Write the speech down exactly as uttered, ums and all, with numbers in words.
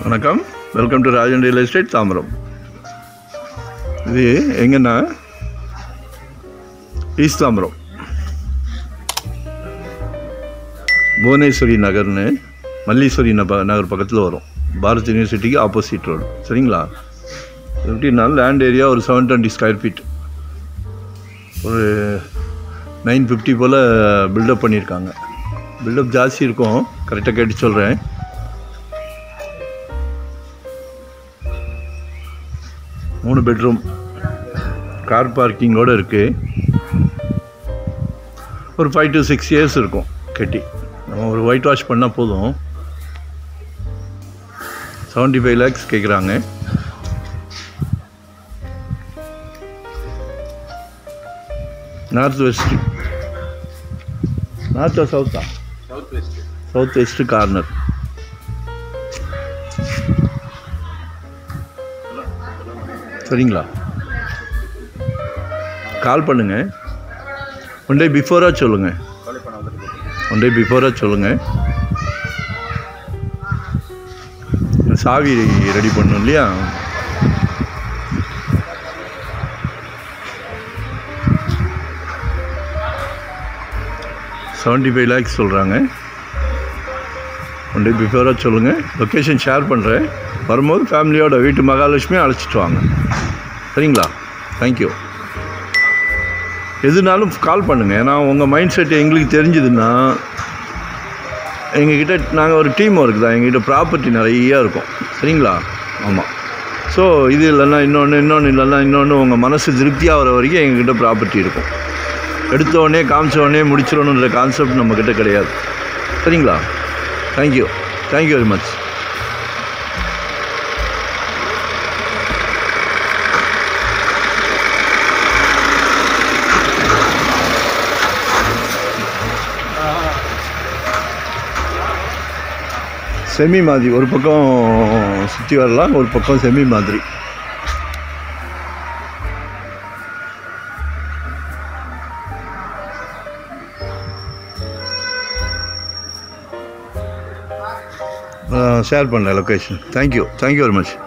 வணக்கம், welcome to Rajan real estate Tambaram. இது எங்கன்னா ஈஸ்ட் தாம்பரம் புவனேஸ்வரி நகர்னு மல்லீஸ்வரி நகர் பக்கத்தில் வரும். பாரத் யூனிவர்சிட்டிக்கு ஆப்போசிட் ரோடு. சரிங்களா? எப்படின்னா லேண்ட் ஏரியா ஒரு செவன் டுவெண்ட்டி ஸ்கொயர் ஃபீட், ஒரு நைன் ஃபிஃப்டி போல் பில்டப் பண்ணியிருக்காங்க. பில்டப் ஜாஸ்தி இருக்கும், கரெக்டாக கேட்டு சொல்கிறேன். மூணு பெட்ரூம், கார் பார்க்கிங்கோடு இருக்குது. ஒரு ஃபைவ் டு சிக்ஸ் இயர்ஸ் இருக்கும் கட்டி. நம்ம ஒரு ஒயிட் வாஷ் பண்ணால் போதும். செவன்ட்டி ஃபைவ் லேக்ஸ் கேட்குறாங்க. நார்த் வெஸ்ட் நார்த்தா சவுத்தா south west south west corner. சரிங்களா? கால் பண்ணுங்கள். ஒன் டே பிஃபோராக சொல்லுங்கள். ஒன் டே பிஃபோராக சொல்லுங்கள். சாவி ரெடி பண்ணணும் இல்லையா? செவன்ட்டி ஃபைவ் லேக்ஸ் சொல்கிறாங்க. ஒன் டே பிஃபோராக சொல்லுங்கள். லொக்கேஷன் ஷேர் பண்ணுறேன். வரும்போது ஃபேமிலியோட வீட்டு மகாலட்சுமியை அழைச்சிட்டு வாங்க. சரிங்களா? தேங்க்யூ. எதுனாலும் கால் பண்ணுங்கள். ஏன்னா உங்கள் மைண்ட் செட் எங்களுக்கு தெரிஞ்சுதுன்னா, எங்ககிட்ட நாங்கள் ஒரு டீம் ஒர்க் தான். எங்ககிட்ட ப்ராப்பர்ட்டி நிறையா இருக்கும். சரிங்களா? ஆமாம். ஸோ இது இல்லைன்னா இன்னொன்று, இன்னொன்று இல்லைன்னா இன்னொன்று, உங்கள் மனசு திருப்தியாகிற வரைக்கும் எங்ககிட்ட ப்ராப்பர்ட்டி இருக்கும். எடுத்தோடனே காமிச்சோடனே முடிச்சிடணுன்ற கான்செப்ட் நம்மக்கிட்ட கிடையாது. சரிங்களா? Thank you. Thank you very much. Semi மாதிரி ஒரு பக்கம் சுற்றி வரலாம், ஒரு பக்கம் செமி மாதிரி. ஷேர் பண்ணல location. Thank you. Thank you very much.